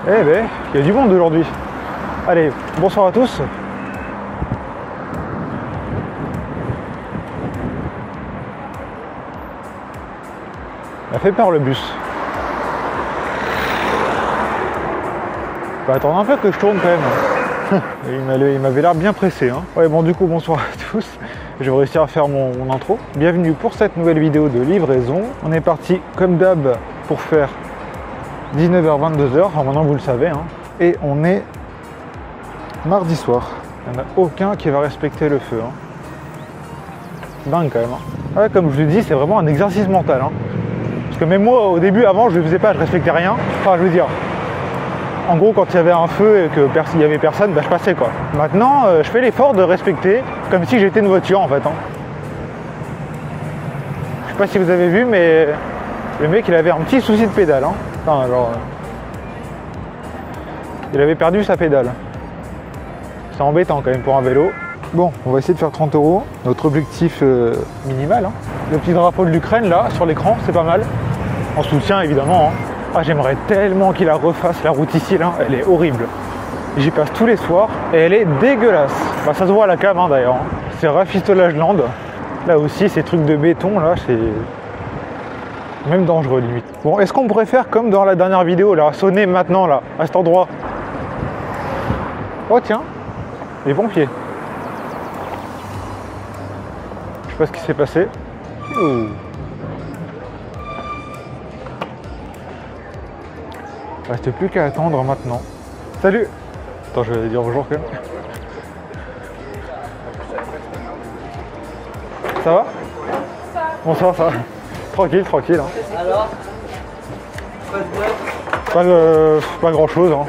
Eh ben, il y a du monde aujourd'hui. Allez, bonsoir à tous. Il a fait peur le bus. Bah attendre un peu que je tourne quand même. Il m'avait l'air bien pressé. Hein. Ouais bon du coup bonsoir à tous. Je vais réussir à faire mon intro. Bienvenue pour cette nouvelle vidéo de livraison. On est parti comme d'hab pour faire 19h-22h. Alors maintenant vous le savez. Hein. Et on est mardi soir. Il n'y en a aucun qui va respecter le feu. Hein. C'est dingue quand même. Hein. Ouais, comme je vous l'ai dit, c'est vraiment un exercice mental. Hein. Parce que même moi au début, avant, je ne le faisais pas, je respectais rien. Enfin je veux dire. En gros, quand il y avait un feu et qu'il n'y avait personne, bah, je passais quoi. Maintenant, je fais l'effort de respecter comme si j'étais une voiture en fait. Hein. Je sais pas si vous avez vu, mais le mec il avait un petit souci de pédale. Hein. Enfin, genre, il avait perdu sa pédale. C'est embêtant quand même pour un vélo. Bon, on va essayer de faire 30 €. Notre objectif minimal. Hein. Le petit drapeau de l'Ukraine là sur l'écran, c'est pas mal. En soutien évidemment. Hein. Ah, j'aimerais tellement qu'il la refasse la route ici là, elle est horrible. J'y passe tous les soirs et elle est dégueulasse. Bah, ça se voit à la cam hein, d'ailleurs. C'est rafistolage land. Là aussi ces trucs de béton là, c'est même dangereux limite. Bon, est-ce qu'on pourrait faire comme dans la dernière vidéo là, sonner maintenant là, à cet endroit? Oh tiens, les pompiers. Je sais pas ce qui s'est passé. Ouh. Reste plus qu'à attendre maintenant. Salut! Attends, je vais dire bonjour quand même. Ça va? Bonsoir, ça va? Tranquille, tranquille. Hein. Alors? Pas grand chose. Hein.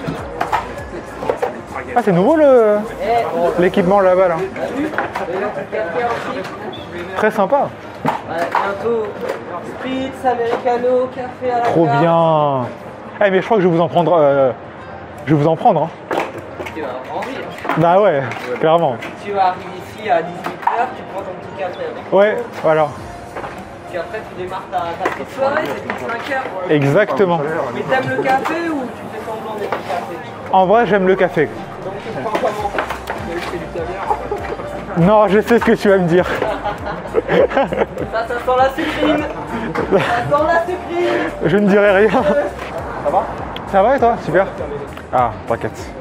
Ah, c'est nouveau l'équipement là-bas là. Très sympa. Ouais, bientôt. Spritz, americano, café à la Trop carte. bien. Eh mais je crois que je vais vous en prendre. Je vais vous en prendre. Hein. Tu vas avoir envie. Hein. Bah ouais, clairement. Tu vas arriver ici à 18h, tu prends ton petit café avec. Ouais, voilà. Puis après tu démarres ta petite soirée, c'est toute 5 heures. Exactement. Mais t'aimes le café ou tu fais semblant d'aimer le café? En vrai, j'aime le café. Donc tu prends comment? C'est du caviar. Non, je sais ce que tu vas me dire. Ça sent la sucrine. Ça sent la sucrine. Je ne dirai rien. Ça va? Ça va et toi? Super. Ah, t'inquiète.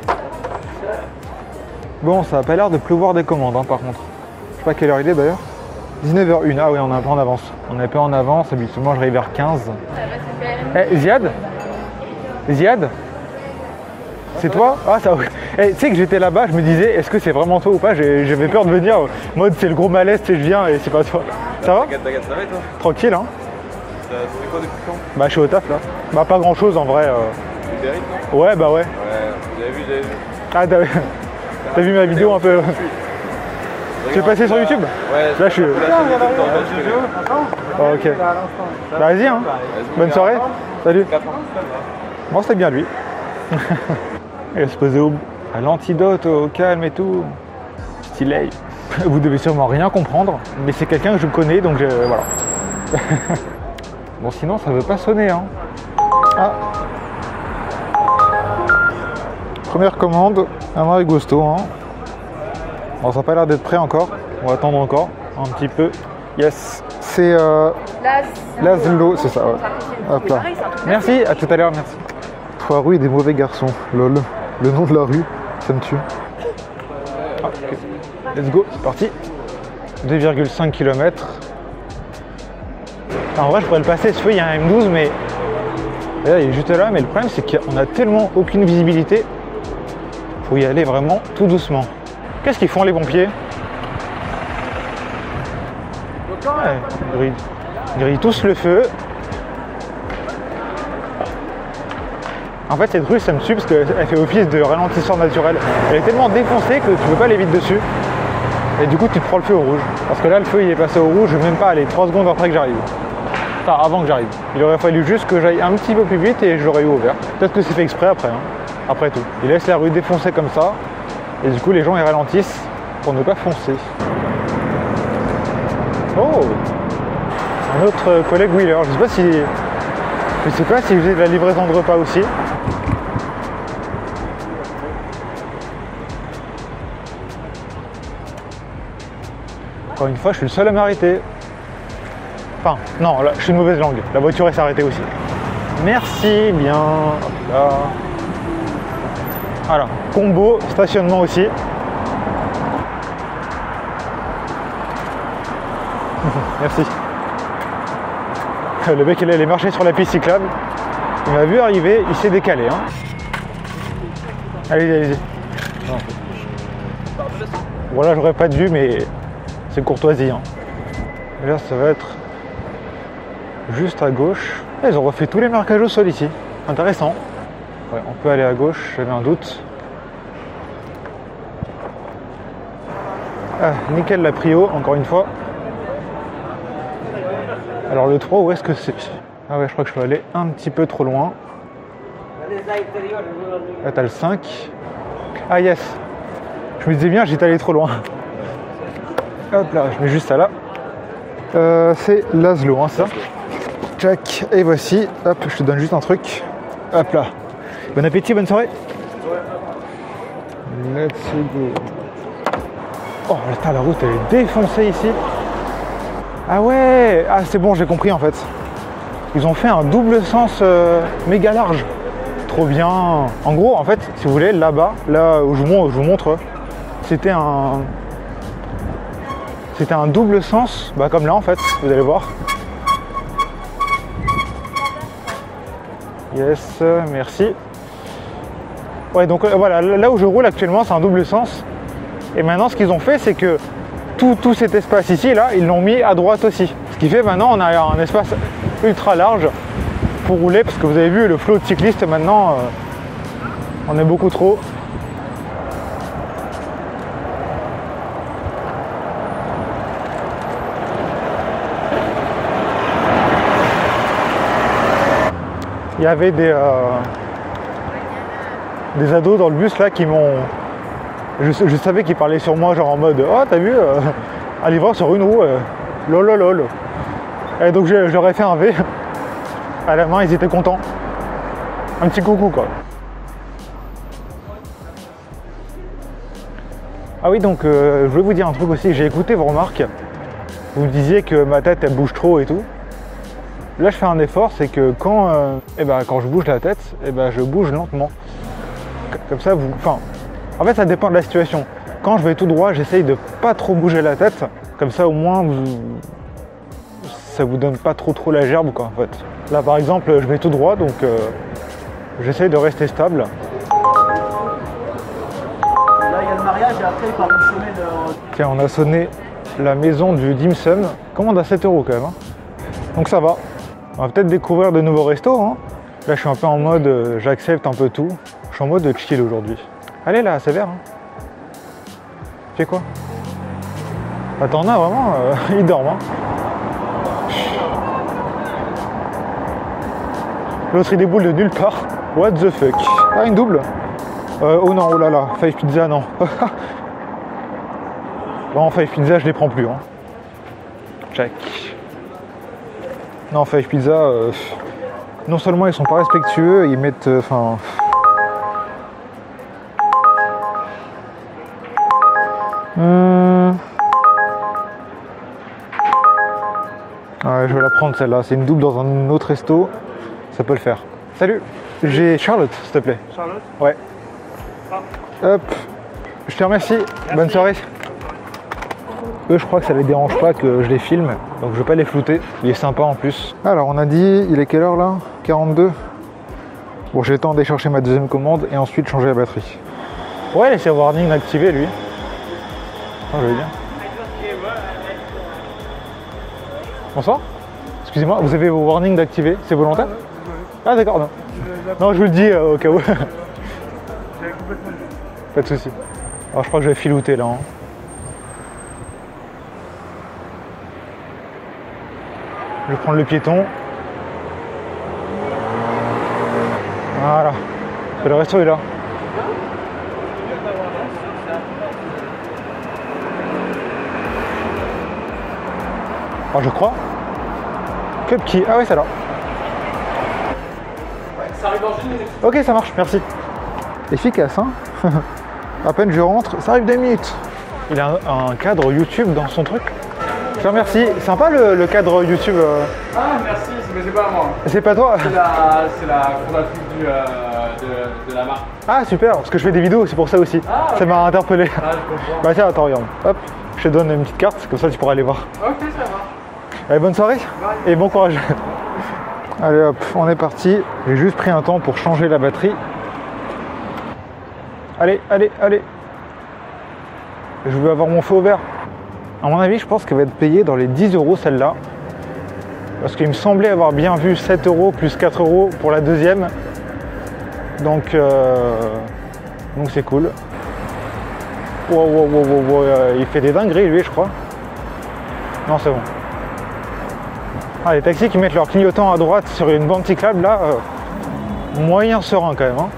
Bon, ça a pas l'air de pleuvoir des commandes hein, par contre. Je sais pas quelle heure il est d'ailleurs. 19h01, ah oui, on est un peu en avance. On est un peu en avance, habituellement j'arrive vers 15. Eh, Ziad? Ziad? C'est toi? Ah, ça. Eh, tu sais que j'étais là-bas, je me disais, est-ce que c'est vraiment toi ou pas? J'avais peur de venir. Mode, c'est le gros malaise, tu sais, je viens et c'est pas toi. Ça va? T'inquiète, ça va et toi? Tranquille, hein? Ça fait quoi depuis quand? Bah, je suis au taf là. Bah, pas grand chose en vrai. Tu Derrick, non? Ouais, bah ouais. Ouais, j'avais vu. Ah, t'as vu ma vidéo un peu? Tu es passé sur YouTube? Ouais, là je suis. Oh, ok. Bah, vas-y, hein. Bonne soirée. Salut. Bon, c'était bien lui. Il va se poser à l'antidote, au calme et tout. Stylé. Vous devez sûrement rien comprendre, mais c'est quelqu'un que je connais, donc voilà. Bon, sinon, ça veut pas sonner, hein. Ah. Première commande, un Marigosto, hein. Bon, ça n'a pas l'air d'être prêt encore. On va attendre encore un petit peu. Yes. C'est Laszlo, c'est ça. Ouais. Hop là. Merci, à tout à l'heure, merci. 3 rues et des mauvais garçons. Lol. Le nom de la rue, ça me tue. Ah, okay. Let's go, c'est parti. 2,5 km. En vrai, je pourrais le passer ce feu, il y a un M12, mais là, il est juste là. Mais le problème, c'est qu'on a tellement aucune visibilité. Faut y aller vraiment tout doucement. Qu'est-ce qu'ils font les pompiers? Ouais, ils grillent tous le feu. En fait cette rue ça me tue parce qu'elle fait office de ralentisseur naturel. Elle est tellement défoncée que tu peux pas aller vite dessus. Et du coup tu te prends le feu au rouge. Parce que là le feu il est passé au rouge, je vais même pas aller 3 secondes après que j'arrive. Enfin avant que j'arrive. Il aurait fallu juste que j'aille un petit peu plus vite et je l'aurais eu ouvert. Peut-être que c'est fait exprès après. Hein. Après tout. Ils laissent la rue défoncée comme ça. Et du coup les gens ils ralentissent pour ne pas foncer. Oh, un autre collègue wheeler, je sais pas s'il faisait de la livraison de repas aussi. Encore une fois, je suis le seul à m'arrêter. Enfin, non, là, je suis une mauvaise langue. La voiture elle s'est arrêtée aussi. Merci bien. Hop là. Voilà, combo, stationnement aussi. Merci. Le mec il allait marcher sur la piste cyclable. Il m'a vu arriver, il s'est décalé. Hein. Allez-y. Voilà, j'aurais pas de vue, mais c'est courtoisie. Hein. Et là, ça va être juste à gauche. Et ils ont refait tous les marquages au sol ici. Intéressant. Ouais, on peut aller à gauche, j'avais un doute. Ah, nickel la prio, encore une fois. Alors le 3, où est-ce que c'est? Ah ouais, je crois que je peux aller un petit peu trop loin. Là, t'as le 5. Ah yes. Je me disais bien, j'étais allé trop loin. Hop là, je mets juste ça là. C'est Laszlo, hein, ça. Check. Et voici. Hop, je te donne juste un truc. Hop là. Bon appétit, bonne soirée. Let's go. Oh, putain, la route elle est défoncée ici. Ah ouais. Ah, c'est bon, j'ai compris en fait. Ils ont fait un double sens méga large. Trop bien. En gros, en fait, si vous voulez, là-bas, là où je vous montre, c'était un double sens, bah, comme là en fait, vous allez voir. Yes, merci. Ouais, donc voilà, là où je roule actuellement, c'est un double sens. Et maintenant, ce qu'ils ont fait, c'est que tout cet espace ici, là, ils l'ont mis à droite aussi. Ce qui fait maintenant, on a un espace ultra large pour rouler, parce que vous avez vu, le flot de cyclistes maintenant, on est beaucoup trop. Il y avait des ados dans le bus là qui m'ont... Je savais qu'ils parlaient sur moi genre en mode « Oh t'as vu un livreur sur une roue lol ». Et donc je leur ai fait un V à la main, ils étaient contents. Un petit coucou quoi. Ah oui, donc je voulais vous dire un truc aussi, j'ai écouté vos remarques. Vous me disiez que ma tête elle bouge trop et tout. Là je fais un effort, c'est que quand je bouge la tête, je bouge lentement. Comme ça vous... Enfin, en fait ça dépend de la situation. Quand je vais tout droit, j'essaye de pas trop bouger la tête. Comme ça au moins ça vous donne pas trop la gerbe quoi en fait. Là par exemple je vais tout droit, donc j'essaye de rester stable. Là il y a le mariage et après par une semaine... Tiens, on a sonné la maison du dim sum. Commande à 7 € quand même. Hein. Donc ça va. On va peut-être découvrir de nouveaux restos. Hein. Là, je suis un peu en mode, j'accepte un peu tout. Je suis en mode chill aujourd'hui. Allez là, c'est vert. Hein. Tu fais quoi? Attends, on a vraiment, ils dorment. Hein. L'autre, il déboule de nulle part. What the fuck? Ah, une double? Oh non, oh là là, Five Pizza, non. Bon, Five Pizza, je les prends plus. Hein. Check. Non, Five Pizza, non seulement ils sont pas respectueux, ils mettent... Enfin... Ouais, je vais la prendre celle-là, c'est une double dans un autre resto, ça peut le faire. Salut, j'ai Charlotte, s'il te plaît. Charlotte? Ouais. Ah. Hop, je te remercie, bonne soirée. Eux, je crois que ça les dérange pas que je les filme, donc je vais pas les flouter. Il est sympa en plus. Alors, on a dit, il est quelle heure là? 42. Bon, j'ai le temps d'aller chercher ma deuxième commande et ensuite changer la batterie. Ouais, laissez warning activé lui. Oh, je vais bien. Bonsoir. Excusez-moi, vous avez vos warnings d'activer, c'est volontaire? Ah d'accord, non. Non, je vous le dis au cas où. Pas de soucis. Alors, je crois que je vais filouter là. Hein. Je vais prendre le piéton. Voilà. Le resto est là. Alors je crois. Cupkey. Ah ouais, c'est là. Ça arrive dans une minute. Ok, ça marche, merci. Efficace, hein. À peine je rentre, ça arrive 2 minutes. Il a un cadre YouTube dans son truc. te remercie. Sympa le cadre YouTube. Ah, merci, mais c'est pas moi. C'est pas toi? C'est la fondatrice de la marque. Ah super, parce que je fais des vidéos, c'est pour ça aussi. Ah, okay. Ça m'a interpellé. Ah, je comprends. Bah tiens, attends, regarde. Hop, je te donne une petite carte, comme ça tu pourras aller voir. Ok, ça va. Allez, bonne soirée Bye. et bon courage. Allez hop, on est parti. J'ai juste pris un temps pour changer la batterie. Allez, allez, allez. Je veux avoir mon feu au vert. À mon avis, je pense qu'elle va être payée dans les 10 € celle-là. Parce qu'il me semblait avoir bien vu 7 € plus 4 € pour la deuxième. Donc c'est cool. Wow, wow, wow, wow, wow, il fait des dingueries lui, je crois. Non, c'est bon. Ah, les taxis qui mettent leur clignotant à droite sur une bande cyclable, là, moyen serein quand même. Hein.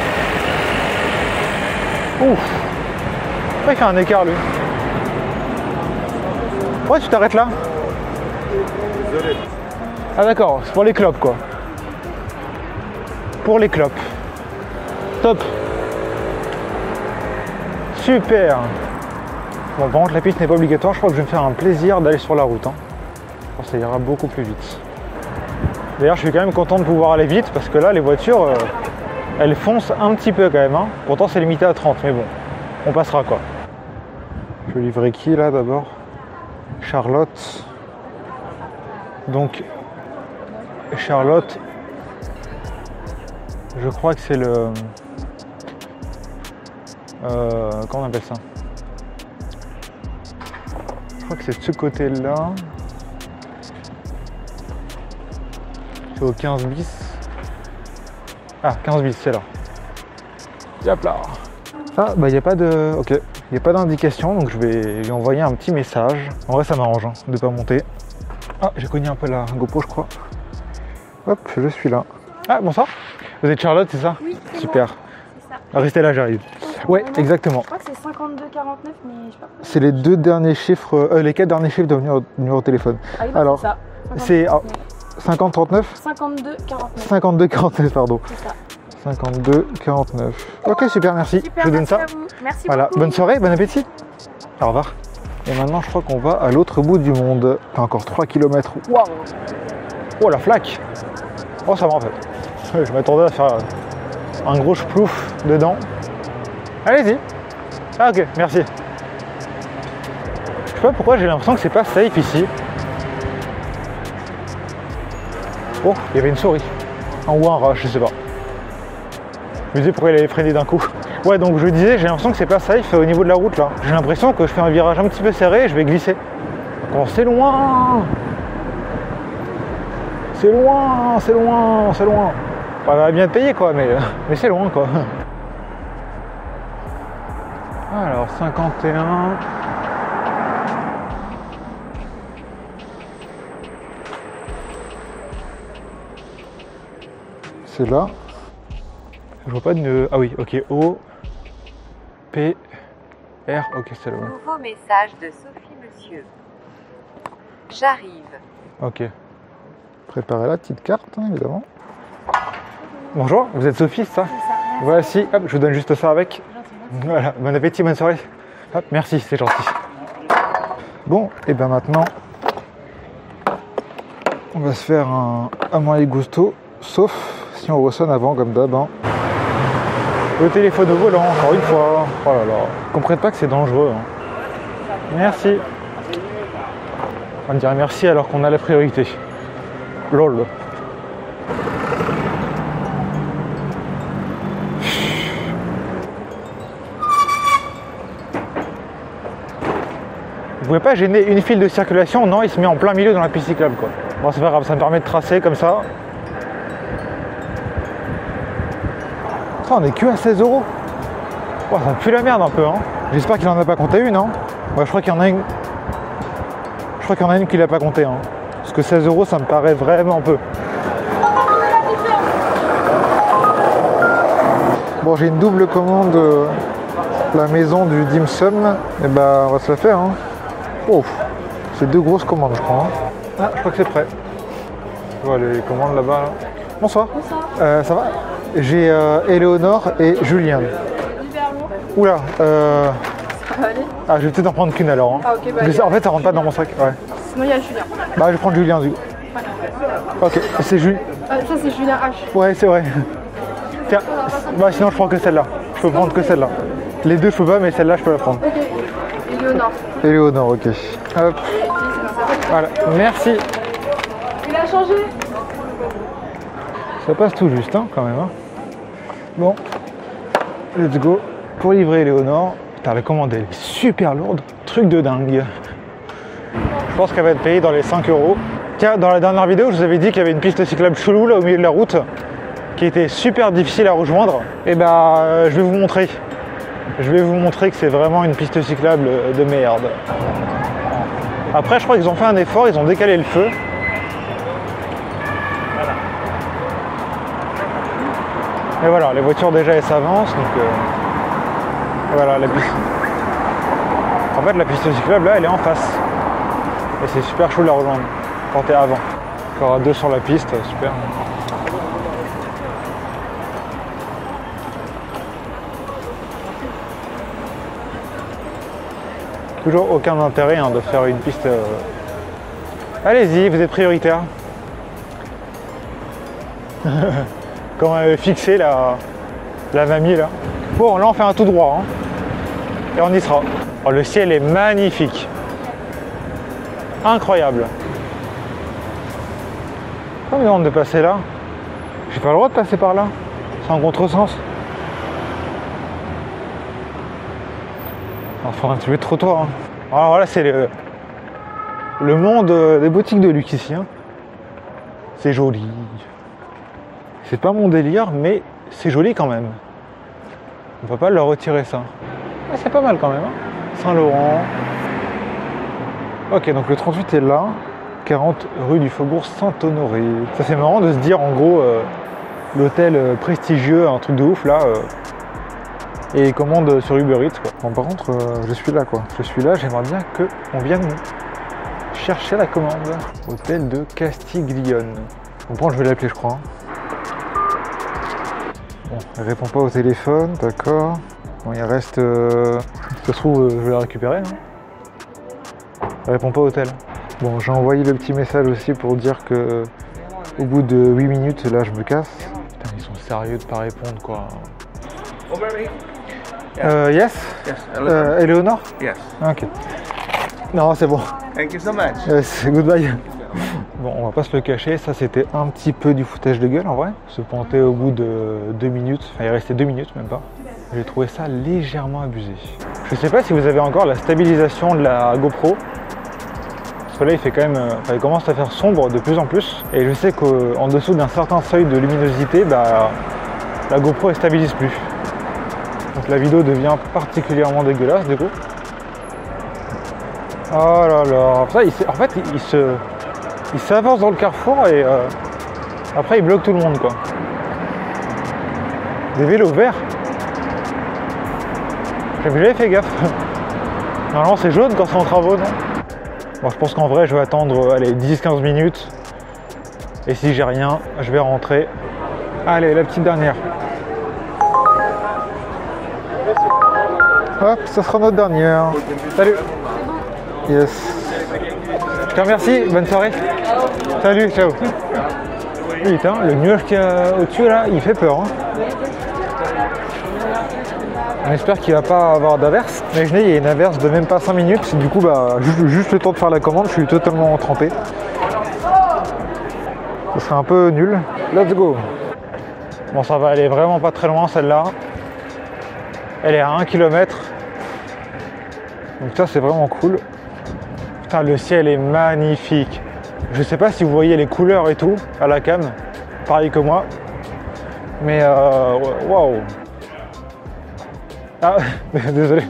Ouf. Pourquoi il fait un écart lui? Pourquoi tu t'arrêtes là? Désolé. Ah d'accord, c'est pour les clopes quoi. Pour les clopes. Top. Super. Bon, par contre la piste n'est pas obligatoire, je crois que je vais me faire un plaisir d'aller sur la route. Hein. Je pense que ça ira beaucoup plus vite. D'ailleurs je suis quand même content de pouvoir aller vite parce que là les voitures elles foncent un petit peu quand même. Hein. Pourtant c'est limité à 30 mais bon, on passera quoi. Je vais livrer qui là d'abord? Charlotte. Donc Charlotte, je crois que c'est le... comment on appelle ça? Je crois que c'est de ce côté-là. C'est au 15 bis. Ah, 15 bis, c'est là. Hop là. Ah, bah il n'y a pas de... Ok. Il n'y a pas d'indication, donc je vais lui envoyer un petit message. En vrai, ça m'arrange hein, de ne pas monter. Ah, j'ai cogné un peu la GoPro, je crois. Hop, je suis là. Ah, bonsoir. Vous êtes Charlotte, c'est ça? Oui, c'est super. Moi. C'est ça. Restez là, j'arrive. Ouais, exactement. Je crois que c'est 5249, mais je sais pas. C'est les deux derniers chiffres, les 4 derniers chiffres de numéro de téléphone. Ah oui, bah, alors, c'est 50-39 5249. 52-49, pardon. C'est ça. 52-49. Ok, super, merci. Super, je vous donne ça. merci à vous. Merci Voilà, beaucoup. bonne soirée, bon appétit. Au revoir. Et maintenant, je crois qu'on va à l'autre bout du monde. Enfin, encore 3 km. Waouh! Oh, la flaque! Oh, ça va en fait. Je m'attendais à faire un gros chplouf dedans. Allez-y. Ah, ok, merci. Je sais pas pourquoi j'ai l'impression que c'est pas safe ici. Oh, il y avait une souris. Ou un rat, je sais pas. Je me disais pourquoi il avait freiné d'un coup. Ouais, donc je disais, j'ai l'impression que c'est pas safe au niveau de la route là. J'ai l'impression que je fais un virage un petit peu serré et je vais glisser. Oh, c'est loin! C'est loin, c'est loin, c'est loin. Enfin, elle va bien te payer quoi, mais c'est loin quoi. Alors, 51. C'est là. Je vois pas de... Ah oui, ok. O, P, R. Ok, c'est là. Nouveau message de Sophie, monsieur. J'arrive. Ok. Préparez la petite carte, hein, évidemment. Bonjour, vous êtes Sophie, c'est ça? Voici, hop, je vous donne juste ça avec. Voilà, bon appétit, bonne soirée. Hop, merci, c'est gentil. Bon, et bien maintenant, on va se faire un Amore Gusto, sauf si on ressonne avant, comme d'hab. Hein. Le téléphone au volant, encore une fois. Oh là là, ils comprennent pas que c'est dangereux. Hein. Merci. On dirait merci alors qu'on a la priorité. LOL. Vous pouvez pas gêner une file de circulation? Non, il se met en plein milieu dans la piste cyclable quoi. Bon, c'est pas grave, ça me permet de tracer comme ça. Ça, on est que à 16 €. Oh, ça me pue la merde un peu. Hein. J'espère qu'il en a pas compté une. Hein. Ouais, je crois qu'il y en a une. Je crois qu'il y en a une qui l'a pas compté. Hein. Parce que 16 € ça me paraît vraiment peu. Bon, j'ai une double commande la maison du dim sum. Et bah, on va se la faire. Hein. Oh, c'est 2 grosses commandes, je crois. Hein. Ah, je crois que c'est prêt. Je vois les commandes là-bas. Là. Bonsoir. Bonsoir. Ça va? J'ai Éléonore et Julien. Oula. Ça va aller? Ah, je vais peut-être en prendre qu'une alors. Hein. Ah, ok, bah, en fait, ça rentre pas dans mon sac. Ouais. Sinon, il y a Julien. Bah, je vais prendre Julien du coup. Ok, c'est Julien. Ça, c'est Julien H. Ouais, c'est vrai. Tiens, bah, sinon, je prends que celle-là. Je peux prendre que celle-là. Les deux, je peux pas, mais celle-là, je peux la prendre. Ok. Éléonore. Éléonore, ok. Hop. Voilà, merci. Il a changé. Ça passe tout juste, hein, quand même. Hein. Bon, let's go. Pour livrer Éléonore, putain, la commande elle est super lourde. Truc de dingue. Je pense qu'elle va être payée dans les 5 €. Tiens, dans la dernière vidéo, je vous avais dit qu'il y avait une piste cyclable chelou là au milieu de la route qui était super difficile à rejoindre. Et bah, je vais vous montrer. Je vais vous montrer que c'est vraiment une piste cyclable de merde. Après, je crois qu'ils ont fait un effort, ils ont décalé le feu. Et voilà, les voitures déjà elles s'avancent, donc voilà la piste. En fait, la piste cyclable là, elle est en face. Et c'est super chaud de la rejoindre quand t'es avant. Il y aura deux sur la piste, super. Toujours aucun intérêt hein, de faire une piste. Allez-y, vous êtes prioritaire. Quand elle est fixée la mamie là. Bon, là on fait un tout droit. Hein. Et on y sera. Oh, le ciel est magnifique. Incroyable. Pourquoi on me demande de passer là? J'ai pas le droit de passer par là. C'est en contresens. Enfin, un petit peu de trottoir. Hein. Alors là, c'est le monde des boutiques de luxe ici. Hein. C'est joli. C'est pas mon délire, mais c'est joli quand même. On va pas leur retirer ça. Ah, c'est pas mal quand même. Hein. Saint-Laurent. Ok, donc le 38 est là. 40 rue du Faubourg Saint-Honoré. Ça c'est marrant de se dire en gros l'hôtel prestigieux, un truc de ouf là. Et commande sur Uber Eats quoi. Bon, par contre je suis là quoi. Je suis là, j'aimerais bien qu'on vienne chercher la commande. Hôtel de Castiglione. Je comprends, je vais l'appeler je crois. Bon, elle répond pas au téléphone, d'accord. Bon, il reste... Ça se trouve, je vais la récupérer. Hein. Elle répond pas au tel. Bon, j'ai envoyé le petit message aussi pour dire que au bout de 8 minutes, là, je me casse. Putain, ils sont sérieux de pas répondre, quoi. Yes? Éléonore? Yes. Ok. Non, c'est bon. Thank you so much. Yes, goodbye. Bon, on va pas se le cacher, ça c'était un petit peu du foutage de gueule en vrai. Se planter au bout de 2 minutes, enfin il restait 2 minutes même pas. J'ai trouvé ça légèrement abusé. Je sais pas si vous avez encore la stabilisation de la GoPro. Parce que là il fait quand même, il commence à faire sombre de plus en plus. Et je sais qu'en dessous d'un certain seuil de luminosité, bah, la GoPro elle stabilise plus. Donc la vidéo devient particulièrement dégueulasse du coup. Oh là là, ça, en fait il s'avance dans le carrefour et après il bloque tout le monde quoi. Des vélos verts. J'avais jamais fait gaffe. Normalement c'est jaune quand c'est en travaux, non? Bon, je pense qu'en vrai je vais attendre allez, 10-15 minutes. Et si j'ai rien, je vais rentrer. Allez, la petite dernière. Hop, ça sera notre dernière. Salut. Yes. Je te remercie, bonne soirée. Salut, ciao. Putain, le nuage qu'il y a au-dessus là, il fait peur. Hein. On espère qu'il va pas avoir d'averse. Imaginez, il y a une averse de même pas 5 minutes. Du coup, bah, juste le temps de faire la commande, je suis totalement trempé. Ce serait un peu nul. Let's go. Bon, ça va aller vraiment pas très loin celle-là. Elle est à 1 km. Donc ça, c'est vraiment cool. Putain, le ciel est magnifique. Je sais pas si vous voyez les couleurs et tout à la cam, pareil que moi. Mais waouh. Ah, désolé.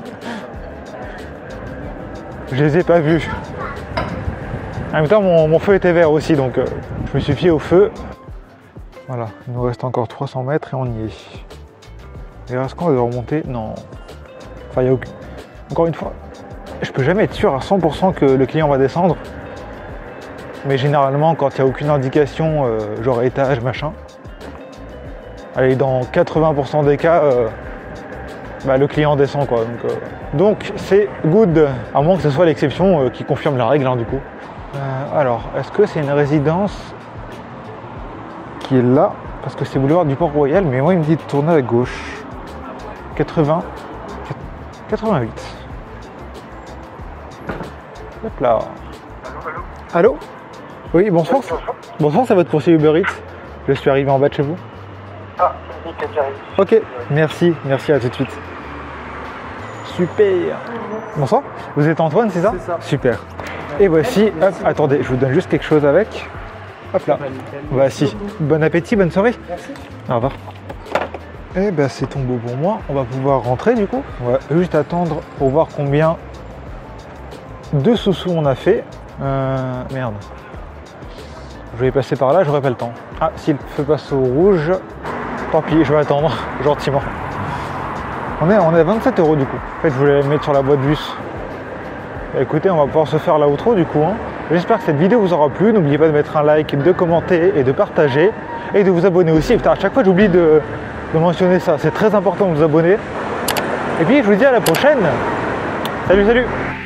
Je les ai pas vus. En même temps, mon feu était vert aussi, donc je me suis fié au feu. Voilà, il nous reste encore 300 mètres et on y est. Et est-ce qu'on va remonter? Non. Enfin, il y a aucun... Encore une fois, je peux jamais être sûr à 100% que le client va descendre. Mais généralement, quand il n'y a aucune indication, genre étage, machin, allez, dans 80% des cas, bah, le client descend quoi. Donc c'est good. À moins que ce soit l'exception qui confirme la règle, hein, du coup. Alors, est-ce que c'est une résidence qui est là? Parce que c'est boulevard du Port-Royal, mais moi il me dit de tourner à gauche. 88. Hop là. Allô? Oui, bonsoir. Bonsoir, c'est votre coursier Uber Eats. Je suis arrivé en bas de chez vous. Ah, c'est nickel, j'arrive. Ok, merci, à tout de suite. Super. Bonsoir, vous êtes Antoine, c'est ça? C'est ça. Super. Et voici, hop, attendez, je vous donne juste quelque chose avec. Hop là. Voici. Bon appétit, bonne soirée. Merci. Au revoir. Eh ben c'est tombé pour moi. On va pouvoir rentrer du coup. On va juste attendre pour voir combien de sous-sous on a fait. Merde. Je vais passer par là, j'aurai pas le temps. Ah, si le feu passe au rouge, tant pis, je vais attendre gentiment. On est à 27 € du coup. En fait, je voulais le mettre sur la boîte bus. Écoutez, on va pouvoir se faire l'outro du coup. J'espère que cette vidéo vous aura plu. N'oubliez pas de mettre un like, de commenter et de partager. Et de vous abonner aussi. Putain, à chaque fois, j'oublie de mentionner ça. C'est très important de vous abonner. Et puis, je vous dis à la prochaine. Salut, salut!